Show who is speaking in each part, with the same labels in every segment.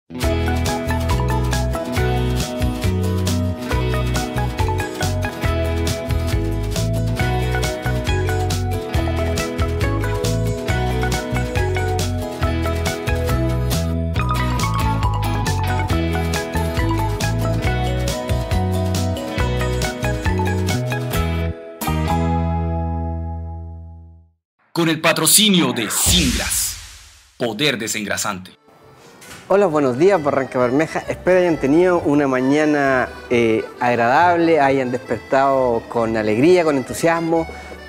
Speaker 1: Con el patrocinio de Singras, poder desengrasante.
Speaker 2: Hola, buenos días Barranca Bermeja. Espero hayan tenido una mañana agradable, hayan despertado con alegría, con entusiasmo.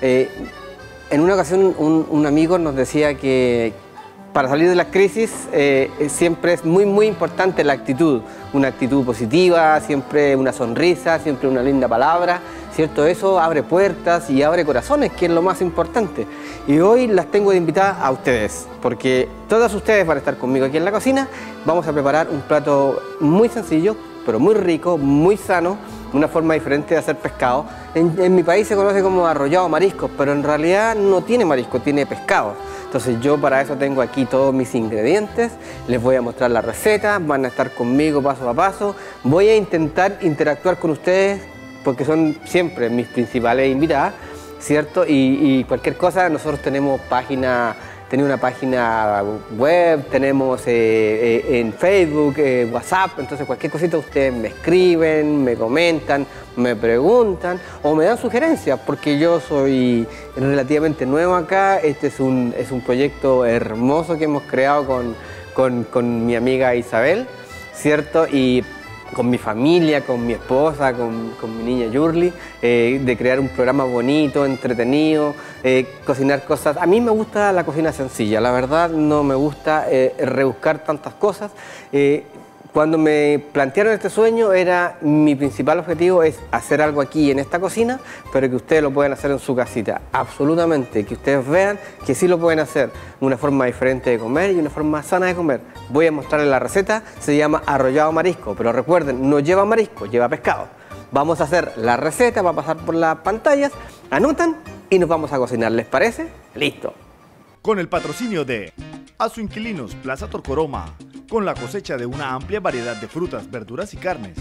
Speaker 2: En una ocasión un amigo nos decía que para salir de las crisis siempre es muy importante la actitud. Una actitud positiva, siempre una sonrisa, siempre una linda palabra, ¿cierto? Eso abre puertas y abre corazones, que es lo más importante. Y hoy las tengo de invitada a ustedes, porque todas ustedes van a estar conmigo aquí en la cocina. Vamos a preparar un plato muy sencillo, pero muy rico, muy sano, una forma diferente de hacer pescado. En mi país se conoce como arrollado mariscos, pero en realidad no tiene marisco, tiene pescado. Entonces yo para eso tengo aquí todos mis ingredientes, les voy a mostrar la receta, van a estar conmigo paso a paso. Voy a intentar interactuar con ustedes porque son siempre mis principales invitadas, ¿cierto? Y cualquier cosa, nosotros tenemos una página web, tenemos en Facebook, WhatsApp, entonces cualquier cosita ustedes me escriben, me comentan, me preguntan o me dan sugerencias, porque yo soy relativamente nuevo acá. Este es un proyecto hermoso que hemos creado con mi amiga Isabel, ¿cierto? Y con mi familia, con mi esposa, con mi niña Yurli, de crear un programa bonito, entretenido, cocinar cosas. A mí me gusta la cocina sencilla, la verdad no me gusta rebuscar tantas cosas. Cuando me plantearon este sueño, mi principal objetivo es hacer algo aquí en esta cocina, pero que ustedes lo puedan hacer en su casita, absolutamente, que ustedes vean que sí lo pueden hacer, una forma diferente de comer y una forma sana de comer. Voy a mostrarles la receta, se llama arrollado marisco, pero recuerden, no lleva marisco, lleva pescado. Vamos a hacer la receta, va a pasar por las pantallas, anotan y nos vamos a cocinar, ¿les parece? ¡Listo!
Speaker 3: Con el patrocinio de Azuinquilinos Plaza Torcoroma, con la cosecha de una amplia variedad de frutas, verduras y carnes.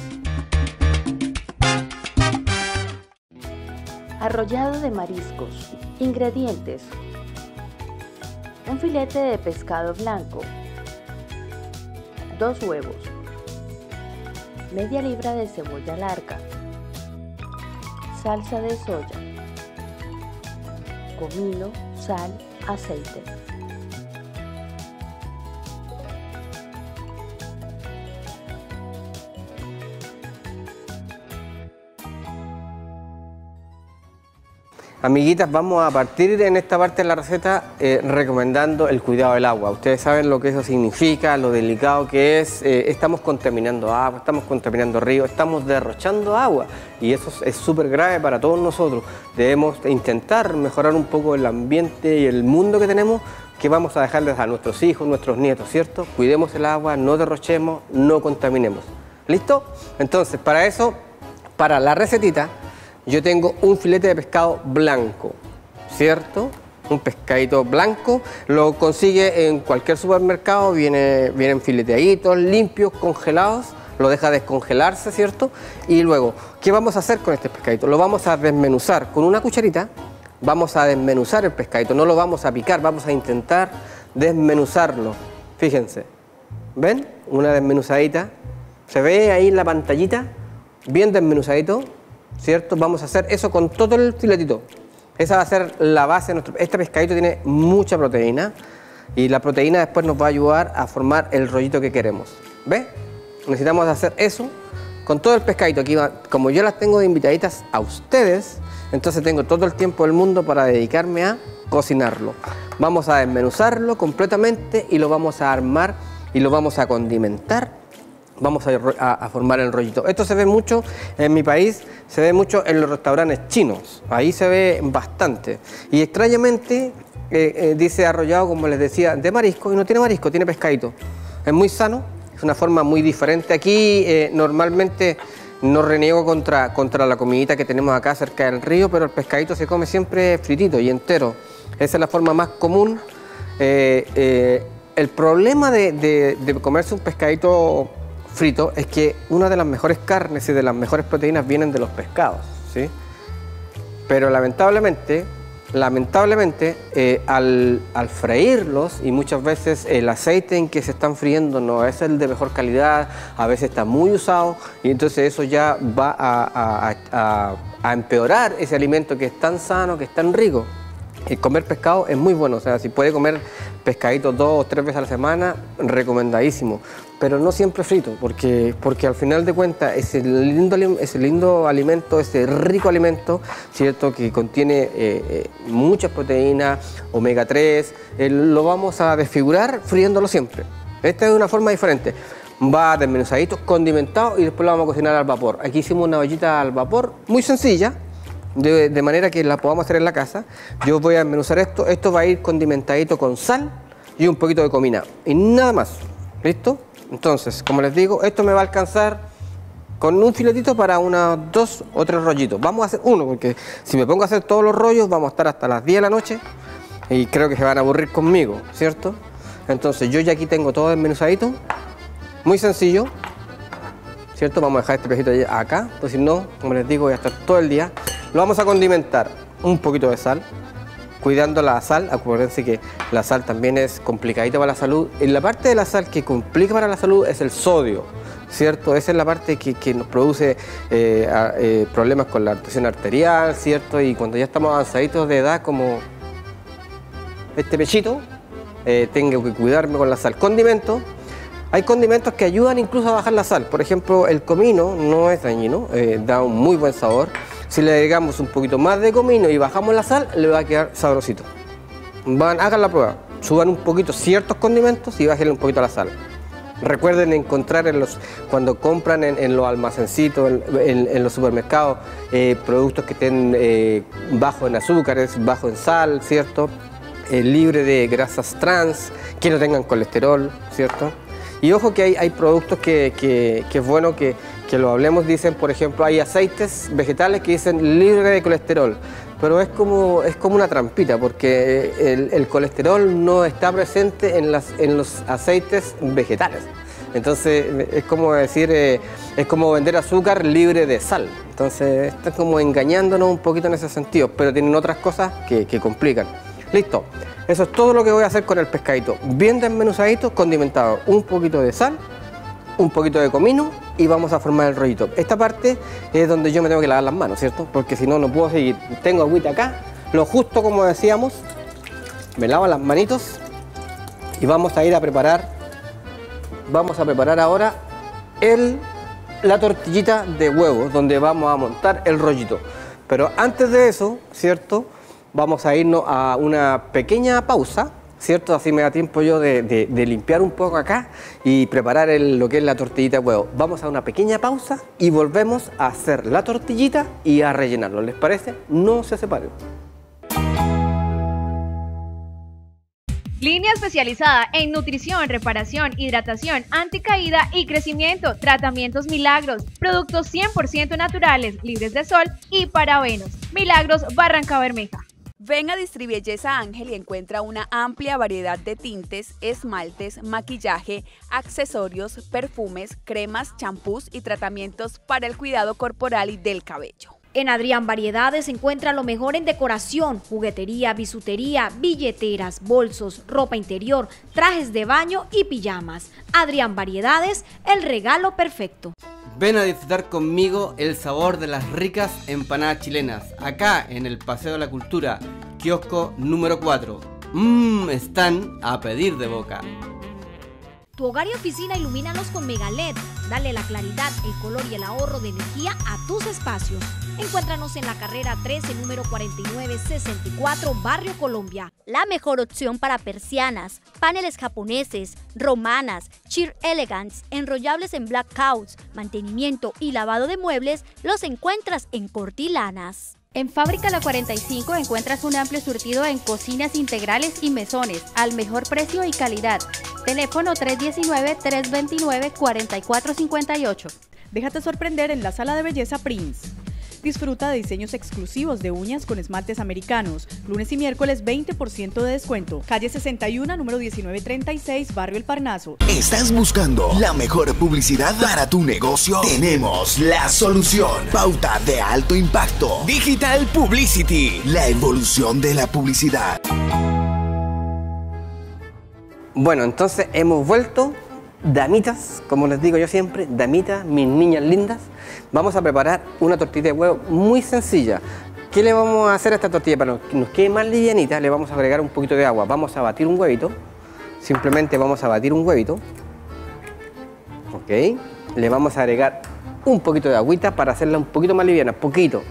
Speaker 4: Arrollado de mariscos. Ingredientes: un filete de pescado blanco, 2 huevos, media libra de cebolla larga, salsa de soya, comino, sal, aceite.
Speaker 2: Amiguitas, vamos a partir en esta parte de la receta recomendando el cuidado del agua. Ustedes saben lo que eso significa, lo delicado que es. Estamos contaminando agua, estamos contaminando ríos, estamos derrochando agua y eso es súper grave para todos nosotros. Debemos intentar mejorar un poco el ambiente y el mundo que tenemos, que vamos a dejarles a nuestros hijos, nuestros nietos, ¿cierto? Cuidemos el agua, no derrochemos, no contaminemos. ¿Listo? Entonces, para eso, para la recetita, yo tengo un filete de pescado blanco, ¿cierto? Un pescadito blanco, lo consigue en cualquier supermercado, vienen fileteaditos, limpios, congelados, lo deja descongelarse, ¿cierto? Y luego, ¿qué vamos a hacer con este pescadito? Lo vamos a desmenuzar con una cucharita, vamos a desmenuzar el pescadito, no lo vamos a picar, vamos a intentar desmenuzarlo. Fíjense, ¿ven? Una desmenuzadita, se ve ahí en la pantallita, bien desmenuzadito, ¿cierto? Vamos a hacer eso con todo el filetito. Esa va a ser la base de nuestro... Este pescadito tiene mucha proteína y la proteína después nos va a ayudar a formar el rollito que queremos. ¿Ves? Necesitamos hacer eso con todo el pescadito. Aquí va, como yo las tengo de invitaditas a ustedes, entonces tengo todo el tiempo del mundo para dedicarme a cocinarlo. Vamos a desmenuzarlo completamente y lo vamos a armar y lo vamos a condimentar. Vamos a formar el rollito. Esto se ve mucho en mi país, se ve mucho en los restaurantes chinos. Ahí se ve bastante. Y extrañamente dice arrollado, como les decía, de marisco, y no tiene marisco, tiene pescadito. Es muy sano, es una forma muy diferente. Aquí normalmente no reniego contra la comidita que tenemos acá cerca del río, pero el pescadito se come siempre fritito y entero. Esa es la forma más común. El problema de comerse un pescadito frito es que una de las mejores carnes y de las mejores proteínas vienen de los pescados, ¿sí? Pero lamentablemente al freírlos, y muchas veces el aceite en que se están friendo no es el de mejor calidad, a veces está muy usado, y entonces eso ya va a empeorar ese alimento que es tan sano, que es tan rico. Comer pescado es muy bueno, o sea, si puede comer pescadito 2 o 3 veces a la semana, recomendadísimo, pero no siempre frito, porque al final de cuentas ese lindo alimento, ese rico alimento, ¿cierto?, que contiene muchas proteínas, omega 3, lo vamos a desfigurar friéndolo siempre. Esta es una forma diferente. Va desmenuzadito, condimentado, y después lo vamos a cocinar al vapor. Aquí hicimos una ollita al vapor muy sencilla, de manera que la podamos hacer en la casa. Yo voy a desmenuzar esto. Esto va a ir condimentadito con sal y un poquito de comino. Y nada más. ¿Listo? Entonces, como les digo, esto me va a alcanzar con un filetito para unos 2 o 3 rollitos. Vamos a hacer uno, porque si me pongo a hacer todos los rollos, vamos a estar hasta las 10 de la noche y creo que se van a aburrir conmigo, ¿cierto? Entonces, yo ya aquí tengo todo desmenuzadito. Muy sencillo, ¿cierto? Vamos a dejar este pejito acá, pues si no, como les digo, voy a estar todo el día. Lo vamos a condimentar un poquito de sal, cuidando la sal. Acuérdense que la sal también es complicadita para la salud. En la parte de la sal que complica para la salud es el sodio, ¿cierto? Esa es la parte que nos produce problemas con la presión arterial, ¿cierto? Y cuando ya estamos avanzaditos de edad, como este pechito, tengo que cuidarme con la sal. Condimento. Hay condimentos que ayudan incluso a bajar la sal. Por ejemplo, el comino no es dañino, da un muy buen sabor. Si le agregamos un poquito más de comino y bajamos la sal, le va a quedar sabrosito. Hagan la prueba, suban un poquito ciertos condimentos y bajen un poquito la sal. Recuerden encontrar cuando compran en los almacencitos, en los supermercados, productos que estén bajos en azúcares, bajos en sal, ¿cierto? Libre de grasas trans, que no tengan colesterol, ¿cierto? Y ojo que hay productos que es bueno que lo hablemos. Dicen, por ejemplo, hay aceites vegetales que dicen libre de colesterol, pero es como una trampita, porque el colesterol no está presente en los aceites vegetales. Entonces es como decir, es como vender azúcar libre de sal. Entonces está como engañándonos un poquito en ese sentido, pero tienen otras cosas que complican. Listo. Eso es todo lo que voy a hacer con el pescadito. Bien desmenuzadito, condimentado. Un poquito de sal, un poquito de comino y vamos a formar el rollito. Esta parte es donde yo me tengo que lavar las manos, ¿cierto? Porque si no, no puedo seguir. Tengo agüita acá, lo justo como decíamos. Me lavo las manitos y vamos a ir a preparar. Vamos a preparar ahora la tortillita de huevos, donde vamos a montar el rollito. Pero antes de eso, ¿cierto?, vamos a irnos a una pequeña pausa, ¿cierto? Así me da tiempo yo de limpiar un poco acá y preparar lo que es la tortillita de huevo. Vamos a una pequeña pausa y volvemos a hacer la tortillita y a rellenarlo. ¿Les parece? No se separen.
Speaker 5: Línea especializada en nutrición, reparación, hidratación, anticaída y crecimiento, tratamientos Milagros, productos 100% naturales, libres de sol y parabenos. Milagros Barrancabermeja.
Speaker 6: Ven a Distribelleza Ángel y encuentra una amplia variedad de tintes, esmaltes, maquillaje, accesorios, perfumes, cremas, champús y tratamientos para el cuidado corporal y del cabello.
Speaker 7: En Adrián Variedades encuentra lo mejor en decoración, juguetería, bisutería, billeteras, bolsos, ropa interior, trajes de baño y pijamas. Adrián Variedades, el regalo perfecto.
Speaker 2: Ven a disfrutar conmigo el sabor de las ricas empanadas chilenas, acá en el Paseo de la Cultura, kiosco número 4. Están a pedir de boca.
Speaker 7: Tu hogar y oficina ilumínalos con Mega LED. Dale la claridad, el color y el ahorro de energía a tus espacios. Encuéntranos en la carrera 13, número 4964, Barrio Colombia.
Speaker 8: La mejor opción para persianas, paneles japoneses, romanas, sheer elegance, enrollables en black couch, mantenimiento y lavado de muebles, los encuentras en Cortilanas.
Speaker 9: En Fábrica La 45 encuentras un amplio surtido en cocinas integrales y mesones, al mejor precio y calidad. Teléfono 319-329-4458.
Speaker 10: Déjate sorprender en la Sala de Belleza Prince. Disfruta de diseños exclusivos de uñas con esmaltes americanos. Lunes y miércoles 20% de descuento. Calle 61, número 1936, Barrio El Parnaso.
Speaker 11: ¿Estás buscando la mejor publicidad para tu negocio? Tenemos la solución. Pauta de alto impacto. Digital Publicity. La evolución de la publicidad.
Speaker 2: Bueno, entonces hemos vuelto. Damitas, como les digo yo siempre, damitas, mis niñas lindas, vamos a preparar una tortilla de huevo muy sencilla. ¿Qué le vamos a hacer a esta tortilla? Para que nos quede más livianita, le vamos a agregar un poquito de agua. Vamos a batir un huevito, simplemente vamos a batir un huevito. Ok, le vamos a agregar un poquito de agüita para hacerla un poquito más liviana, poquito.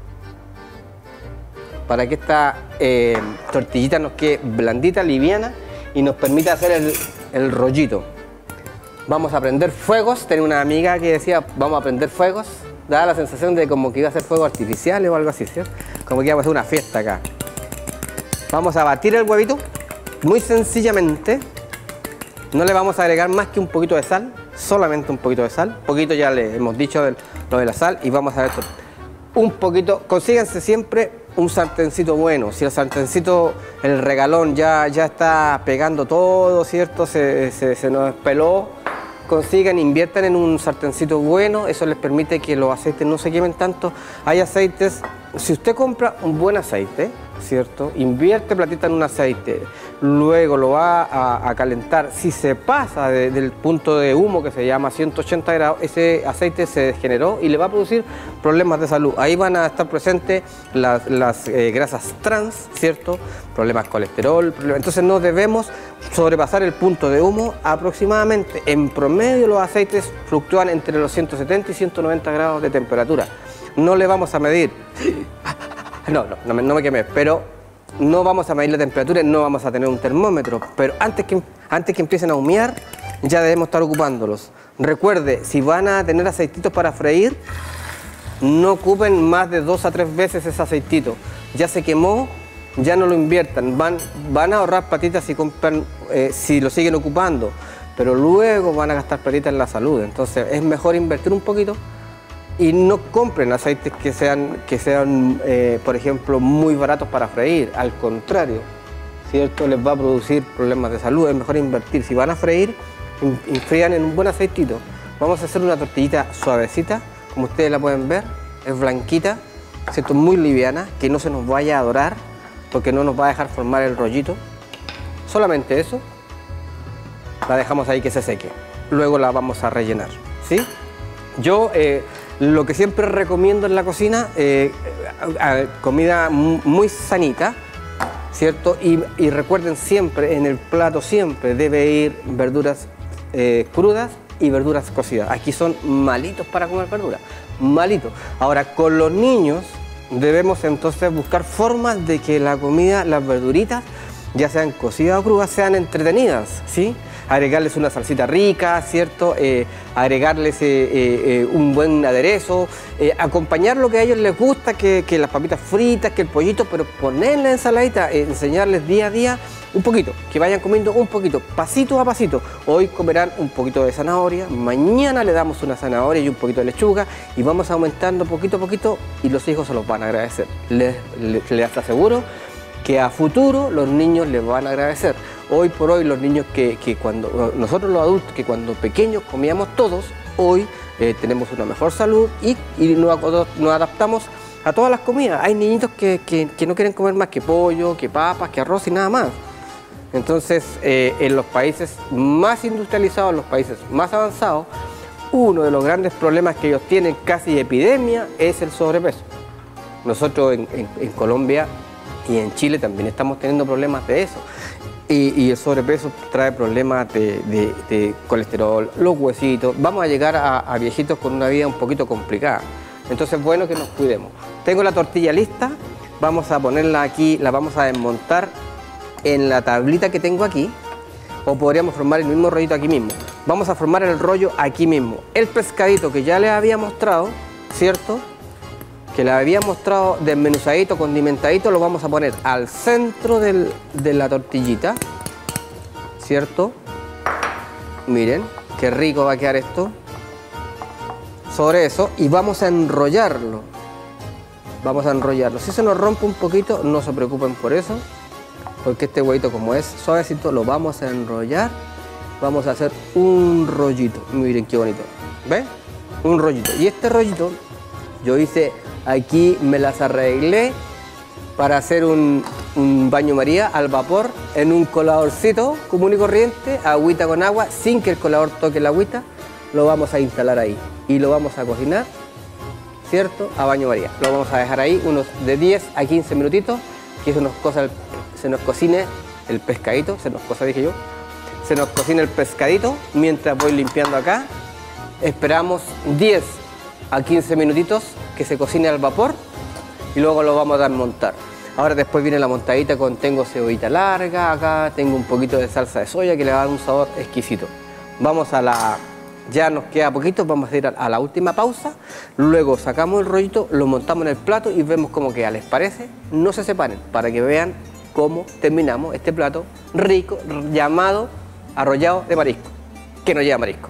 Speaker 2: Para que esta tortillita nos quede blandita, liviana y nos permita hacer el rollito. Vamos a prender fuegos. Tenía una amiga que decía, vamos a prender fuegos. Daba la sensación de como que iba a ser fuegos artificiales o algo así, ¿cierto? Como que iba a ser una fiesta acá. Vamos a batir el huevito, muy sencillamente. No le vamos a agregar más que un poquito de sal, solamente un poquito de sal. Poquito ya le hemos dicho lo de la sal y vamos a ver esto. Un poquito, consíganse siempre un sartencito bueno. Si el sartencito, el regalón ya está pegando todo, ¿cierto? Se nos peló. Consigan, inviertan en un sartencito bueno, eso les permite que los aceites no se quemen tanto. Hay aceites, si usted compra un buen aceite, ¿cierto? Invierte platita en un aceite, luego lo va a calentar. Si se pasa del punto de humo que se llama 180 grados, ese aceite se degeneró y le va a producir problemas de salud. Ahí van a estar presentes las grasas trans, ¿cierto? Problemas de colesterol, entonces no debemos sobrepasar el punto de humo. Aproximadamente, en promedio, los aceites fluctúan entre los 170 y 190 grados de temperatura. No le vamos a medir, no me quemé, pero no vamos a medir la temperatura, no vamos a tener un termómetro, pero antes que empiecen a humear, ya debemos estar ocupándolos. Recuerde, si van a tener aceititos para freír, no ocupen más de 2 a 3 veces ese aceitito. Ya se quemó, ya no lo inviertan, van a ahorrar platitas si compran, si lo siguen ocupando, pero luego van a gastar platitas en la salud. Entonces es mejor invertir un poquito y no compren aceites que sean por ejemplo, muy baratos para freír. Al contrario, ¿cierto? Les va a producir problemas de salud. Es mejor invertir. Si van a freír, frían en un buen aceitito. Vamos a hacer una tortillita suavecita, como ustedes la pueden ver, es blanquita, ¿cierto? Muy liviana, que no se nos vaya a dorar, porque no nos va a dejar formar el rollito. Solamente eso. La dejamos ahí que se seque. Luego la vamos a rellenar, ¿sí? Yo lo que siempre recomiendo en la cocina, comida muy sanita, ¿cierto? Y recuerden siempre, en el plato siempre debe ir verduras crudas y verduras cocidas. Aquí son malitos para comer verduras, malitos. Ahora, con los niños debemos entonces buscar formas de que la comida, las verduritas, ya sean cocidas o crudas, sean entretenidas, ¿sí? Agregarles una salsita rica, ¿cierto? Agregarles un buen aderezo, acompañar lo que a ellos les gusta, que las papitas fritas, que el pollito, pero poner la ensaladita, enseñarles día a día un poquito, que vayan comiendo un poquito, pasito a pasito. Hoy comerán un poquito de zanahoria, mañana le damos una zanahoria y un poquito de lechuga y vamos aumentando poquito a poquito y los hijos se los van a agradecer. Les aseguro que a futuro los niños les van a agradecer. Hoy por hoy los niños que cuando nosotros los adultos que cuando pequeños comíamos todos, hoy tenemos una mejor salud y nos adaptamos a todas las comidas. Hay niñitos que no quieren comer más que pollo, que papas, que arroz y nada más. Entonces en los países más industrializados, en los países más avanzados, uno de los grandes problemas que ellos tienen, casi epidemia, es el sobrepeso. Nosotros en Colombia y en Chile también estamos teniendo problemas de eso. Y el sobrepeso trae problemas de colesterol, los huesitos. Vamos a llegar a viejitos con una vida un poquito complicada. Entonces es bueno que nos cuidemos. Tengo la tortilla lista, vamos a ponerla aquí, la vamos a desmontar en la tablita que tengo aquí, o podríamos formar el mismo rollito aquí mismo. Vamos a formar el rollo aquí mismo. El pescadito que ya les había mostrado, ¿cierto? Que les había mostrado desmenuzadito, condimentadito, lo vamos a poner al centro de la tortillita, ¿cierto? Miren, qué rico va a quedar esto. Sobre eso, y vamos a enrollarlo Vamos a enrollarlo. Si se nos rompe un poquito, no se preocupen por eso, porque este huevito, como es suavecito, lo vamos a enrollar. Vamos a hacer un rollito. Miren qué bonito. ¿Ven? Un rollito. Y este rollito, yo hice aquí, me las arreglé para hacer un baño María al vapor en un coladorcito común y corriente, agüita con agua, sin que el colador toque la agüita. Lo vamos a instalar ahí y lo vamos a cocinar, ¿cierto? A baño María. Lo vamos a dejar ahí unos de 10 a 15 minutitos, que se nos cocine el pescadito, se nos cocina el pescadito mientras voy limpiando acá. Esperamos 10 a 15 minutitos que se cocine al vapor y luego lo vamos a dar montar. Ahora después viene la montadita tengo cebollita larga, acá tengo un poquito de salsa de soya que le va a dar un sabor exquisito. Vamos a la... Ya nos queda poquito, vamos a ir a la última pausa, luego sacamos el rollito, lo montamos en el plato y vemos cómo queda. ¿Les parece? No se separen para que vean cómo terminamos este plato rico llamado arrollado de marisco, que no lleva marisco.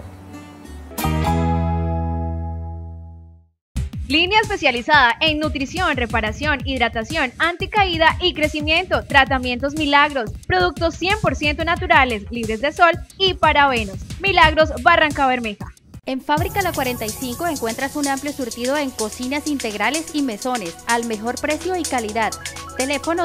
Speaker 5: Línea especializada en nutrición, reparación, hidratación, anticaída y crecimiento, tratamientos Milagros, productos 100% naturales, libres de sol y parabenos. Milagros Barrancabermeja.
Speaker 9: En Fábrica La 45 encuentras un amplio surtido en cocinas integrales y mesones, al mejor precio y calidad. Teléfono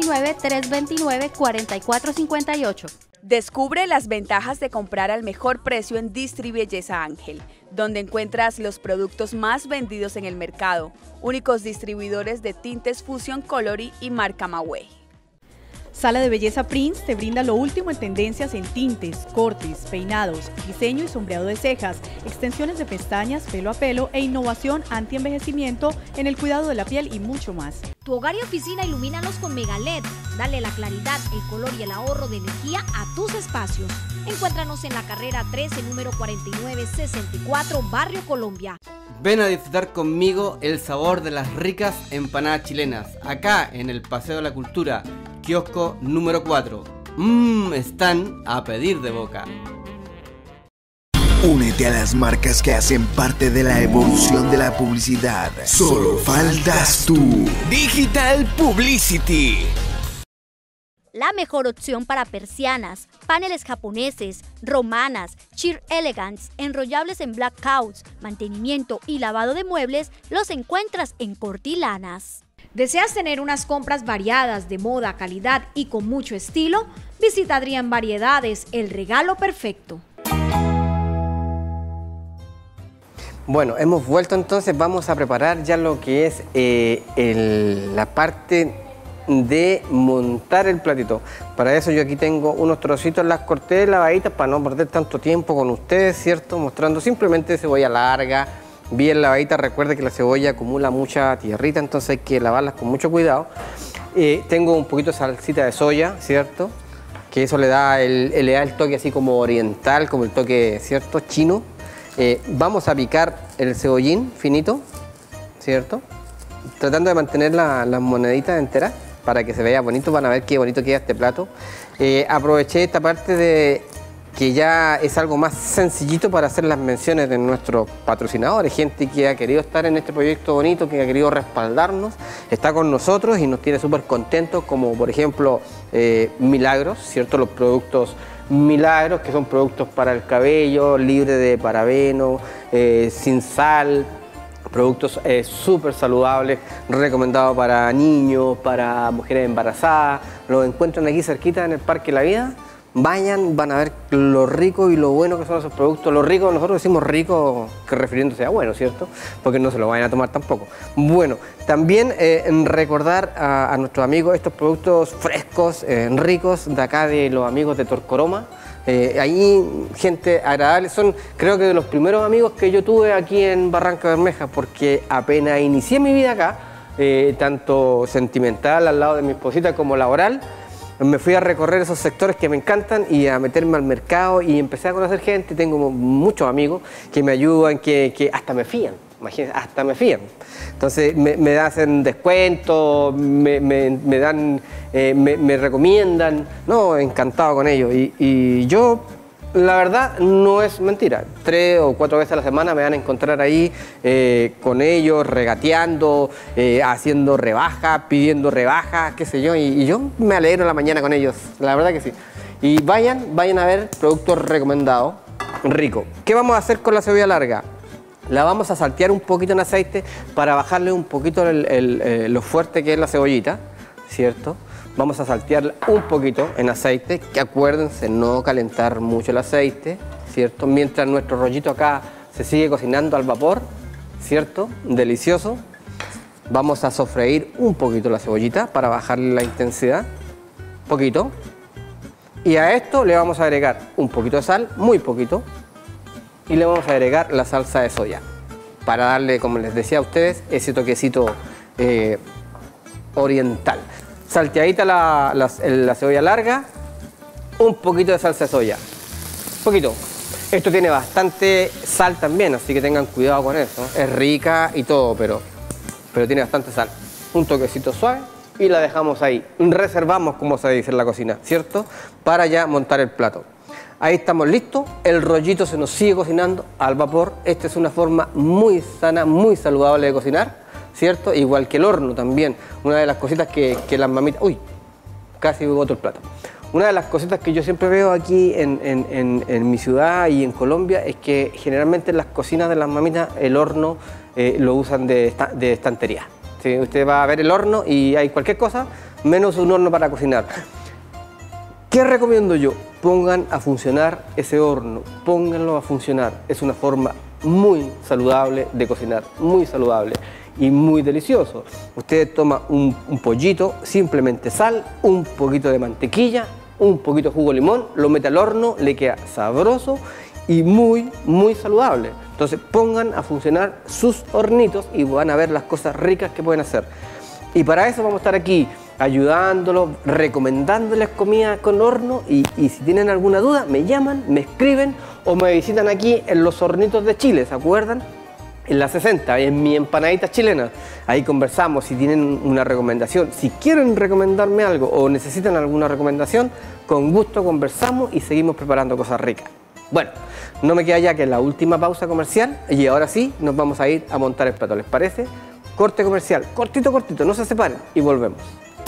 Speaker 9: 319-329-4458.
Speaker 6: Descubre las ventajas de comprar al mejor precio en Distribelleza Ángel, donde encuentras los productos más vendidos en el mercado, únicos distribuidores de tintes Fusion Colory y marca Mawey.
Speaker 10: Sala de Belleza Prince te brinda lo último en tendencias en tintes, cortes, peinados, diseño y sombreado de cejas, extensiones de pestañas, pelo a pelo e innovación anti-envejecimiento en el cuidado de la piel y mucho más.
Speaker 7: Tu hogar y oficina ilumínalos con Mega LED. Dale la claridad, el color y el ahorro de energía a tus espacios. Encuéntranos en la carrera 13, número 4964, Barrio Colombia.
Speaker 2: Ven a disfrutar conmigo el sabor de las ricas empanadas chilenas, acá en el Paseo de la Cultura, kiosco número 4. Están a pedir de boca.
Speaker 11: Únete a las marcas que hacen parte de la evolución de la publicidad. Solo faltas tú. Digital Publicity.
Speaker 8: La mejor opción para persianas, paneles japoneses, romanas, sheer elegance, enrollables en blackouts, mantenimiento y lavado de muebles los encuentras en Cortilanas.
Speaker 7: ¿Deseas tener unas compras variadas, de moda, calidad y con mucho estilo? Visita Adrián Variedades, el regalo perfecto.
Speaker 2: Bueno, hemos vuelto entonces, vamos a preparar ya lo que es la parte de montar el platito. Para eso yo aquí tengo unos trocitos, las corté lavaditas para no perder tanto tiempo con ustedes, ¿cierto? Mostrando simplemente cebolla larga, bien lavadita. Recuerde que la cebolla acumula mucha tierrita, entonces hay que lavarlas con mucho cuidado. Tengo un poquito de salsita de soya, ¿cierto? Que eso le da el toque así como oriental, como el toque, ¿cierto? Chino. Vamos a picar el cebollín finito, ¿cierto? Tratando de mantener las moneditas enteras para que se vea bonito. Van a ver qué bonito queda este plato. Aproveché esta parte de que ya es algo más sencillito para hacer las menciones de nuestros patrocinadores, gente que ha querido estar en este proyecto bonito, que ha querido respaldarnos, está con nosotros y nos tiene súper contentos, como por ejemplo Milagros, ¿cierto? Los productos Milagros, que son productos para el cabello, libre de parabeno, sin sal, productos súper saludables, recomendados para niños, para mujeres embarazadas. Los encuentran aquí cerquita en el Parque La Vida. Vayan, van a ver lo rico y lo bueno que son esos productos. Lo rico, nosotros decimos rico que refiriéndose a bueno, ¿cierto? Porque no se lo vayan a tomar tampoco. Bueno, también recordar a nuestros amigos estos productos frescos, ricos, de acá de los amigos de Torcoroma. Ahí gente agradable, son creo que de los primeros amigos que yo tuve aquí en Barrancabermeja, porque apenas inicié mi vida acá, tanto sentimental al lado de mi esposita como laboral, me fui a recorrer esos sectores que me encantan y a meterme al mercado y empecé a conocer gente. Tengo muchos amigos que me ayudan, que hasta me fían, imagínense, hasta me fían. Entonces me hacen descuentos, me dan, me recomiendan, no, encantado con ellos. Y yo La verdad no es mentira. 3 o 4 veces a la semana me van a encontrar ahí con ellos, regateando, haciendo rebajas, pidiendo rebajas, qué sé yo. Y yo me alegro en la mañana con ellos, la verdad que sí. Y vayan a ver productos recomendados, rico. ¿Qué vamos a hacer con la cebolla larga? La vamos a saltear un poquito en aceite para bajarle un poquito lo fuerte que es la cebollita, ¿cierto? Vamos a saltearla un poquito en aceite, que acuérdense no calentar mucho el aceite, ¿cierto? Mientras nuestro rollito acá se sigue cocinando al vapor, ¿cierto? Delicioso. Vamos a sofreír un poquito la cebollita para bajarle la intensidad, poquito. Y a esto le vamos a agregar un poquito de sal, muy poquito, y le vamos a agregar la salsa de soya para darle, como les decía a ustedes, ese toquecito oriental. Salteadita la cebolla larga, un poquito de salsa de soya, poquito. Esto tiene bastante sal también, así que tengan cuidado con eso. Es rica y todo, pero tiene bastante sal. Un toquecito suave y la dejamos ahí. Reservamos, como se dice en la cocina, ¿cierto? Para ya montar el plato. Ahí estamos listos, el rollito se nos sigue cocinando al vapor. Esta es una forma muy sana, muy saludable de cocinar, ¿cierto? Igual que el horno también. Una de las cositas que las mamitas... Uy, casi boto el plato. Una de las cositas que yo siempre veo aquí en mi ciudad y en Colombia es que generalmente en las cocinas de las mamitas el horno lo usan de estantería. ¿Sí? Usted va a ver el horno y hay cualquier cosa menos un horno para cocinar. ¿Qué recomiendo yo? Pongan a funcionar ese horno, pónganlo a funcionar. Es una forma muy saludable de cocinar, muy saludable y muy delicioso. Usted toma un pollito, simplemente sal, un poquito de mantequilla, un poquito de jugo de limón, lo mete al horno, le queda sabroso y muy, muy saludable. Entonces pongan a funcionar sus hornitos y van a ver las cosas ricas que pueden hacer. Y para eso vamos a estar aquí ayudándolos, recomendándoles comida con horno y si tienen alguna duda me llaman, me escriben o me visitan aquí en los hornitos de Chile, ¿se acuerdan? En la 60, en mi empanadita chilena. Ahí conversamos si tienen una recomendación. Si quieren recomendarme algo o necesitan alguna recomendación, con gusto conversamos y seguimos preparando cosas ricas. Bueno, no me queda ya que la última pausa comercial y ahora sí nos vamos a ir a montar el plato, ¿les parece? Corte comercial, cortito, no se separen y volvemos.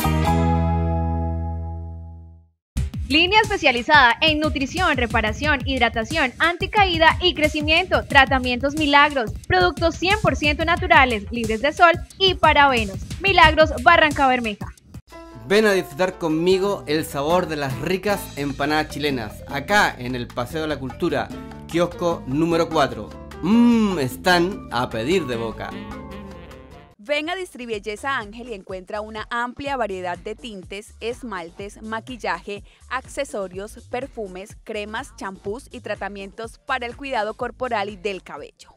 Speaker 5: Línea especializada en nutrición, reparación, hidratación, anticaída y crecimiento, tratamientos Milagros, productos 100% naturales, libres de sol y parabenos. Milagros Barrancabermeja.
Speaker 2: Ven a disfrutar conmigo el sabor de las ricas empanadas chilenas, acá en el Paseo de la Cultura, kiosco número 4. Están a pedir de boca.
Speaker 6: Ven a Distribelleza Ángel y encuentra una amplia variedad de tintes, esmaltes, maquillaje, accesorios, perfumes, cremas, champús y tratamientos para el cuidado corporal y del cabello.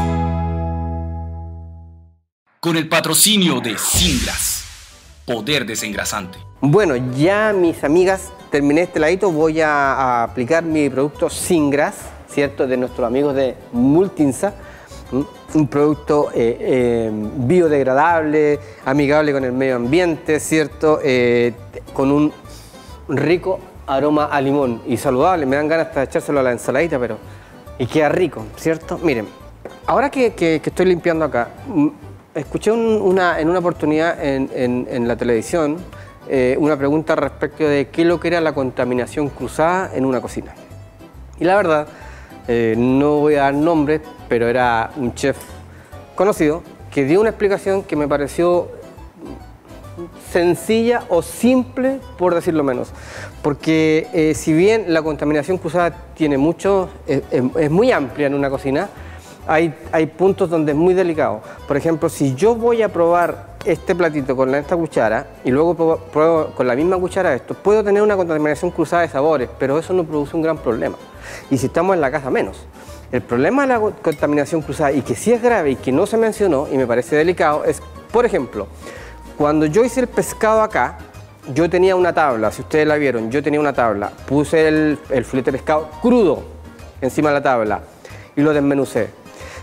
Speaker 1: Con el patrocinio de Singras, poder desengrasante.
Speaker 2: Bueno, ya mis amigas, terminé este ladito, voy a aplicar mi producto Singras, ¿cierto? De nuestros amigos de Multinsa. Un producto biodegradable, amigable con el medio ambiente, ¿cierto? Con un rico aroma a limón y saludable. Me dan ganas hasta de echárselo a la ensaladita, pero... Y queda rico, ¿cierto? Miren, ahora que estoy limpiando acá, escuché en una oportunidad en la televisión una pregunta respecto de qué es lo que era la contaminación cruzada en una cocina. Y la verdad, no voy a dar nombres, pero era un chef conocido que dio una explicación que me pareció sencilla o simple, por decirlo menos. Porque si bien la contaminación cruzada tiene mucho, es muy amplia en una cocina, hay puntos donde es muy delicado. Por ejemplo, si yo voy a probar este platito con esta cuchara y luego pruebo con la misma cuchara esto, puedo tener una contaminación cruzada de sabores, pero eso no produce un gran problema. Y si estamos en la casa, menos. El problema de la contaminación cruzada, y que sí es grave y que no se mencionó y me parece delicado, es, por ejemplo, cuando yo hice el pescado acá, yo tenía una tabla, si ustedes la vieron, yo tenía una tabla, puse el filete de pescado crudo encima de la tabla y lo desmenucé.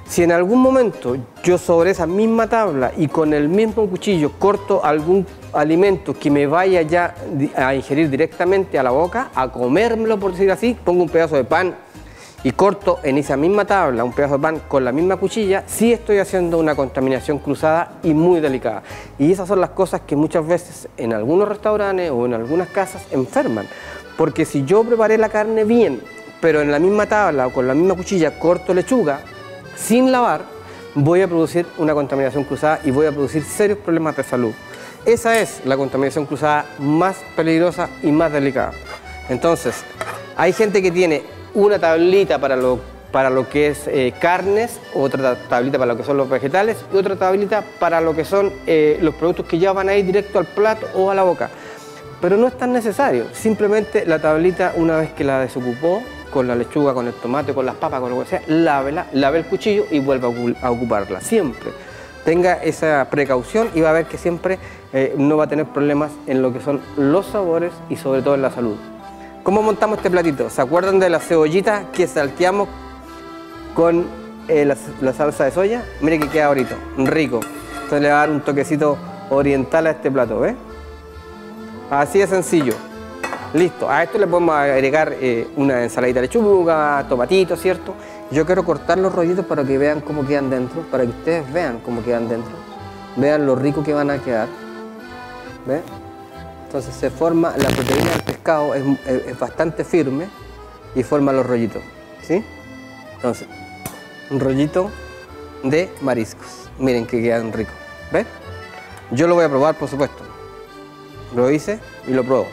Speaker 2: Si en algún momento yo sobre esa misma tabla y con el mismo cuchillo corto algún alimento que me vaya ya a ingerir directamente a la boca, a comérmelo por decir así, pongo un pedazo de pan y corto en esa misma tabla un pedazo de pan con la misma cuchilla, sí estoy haciendo una contaminación cruzada y muy delicada. Y esas son las cosas que muchas veces en algunos restaurantes o en algunas casas enferman. Porque si yo preparé la carne bien, pero en la misma tabla o con la misma cuchilla corto lechuga, sin lavar, voy a producir una contaminación cruzada y voy a producir serios problemas de salud. Esa es la contaminación cruzada más peligrosa y más delicada. Entonces, hay gente que tiene una tablita para lo que es carnes, otra tablita para lo que son los vegetales y otra tablita para lo que son los productos que ya van a ir directo al plato o a la boca. Pero no es tan necesario, simplemente la tablita, una vez que la desocupó, con la lechuga, con el tomate, con las papas, con lo que sea, lávela, lave el cuchillo y vuelva a ocuparla, siempre. Tenga esa precaución y va a ver que siempre no va a tener problemas en lo que son los sabores y sobre todo en la salud. ¿Cómo montamos este platito? ¿Se acuerdan de la cebollita que salteamos con la salsa de soya? Mire que queda ahorita, rico. Entonces le va a dar un toquecito oriental a este plato, ¿ves? Así de sencillo. Listo, a esto le podemos agregar una ensaladita de lechuga, tomatitos, ¿cierto? Yo quiero cortar los rollitos para que vean cómo quedan dentro, para que ustedes vean cómo quedan dentro. Vean lo rico que van a quedar. ¿Ves? Entonces se forma, la proteína del pescado es bastante firme y forma los rollitos, ¿sí? Entonces, un rollito de mariscos. Miren que quedan ricos, ¿ves? Yo lo voy a probar, por supuesto. Lo hice y lo pruebo.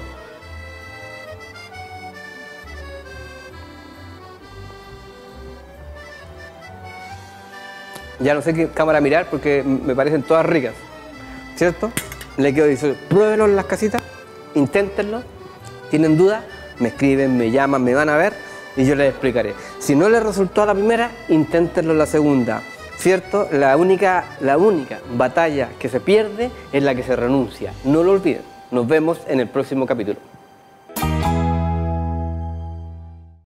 Speaker 2: Ya no sé qué cámara mirar porque me parecen todas ricas, ¿cierto? Le quiero decir, pruébenlo en las casitas, inténtenlo, tienen dudas, me escriben, me llaman, me van a ver y yo les explicaré. Si no les resultó a la primera, inténtenlo en la segunda, ¿cierto? La única batalla que se pierde es la que se renuncia. No lo olviden. Nos vemos en el próximo capítulo.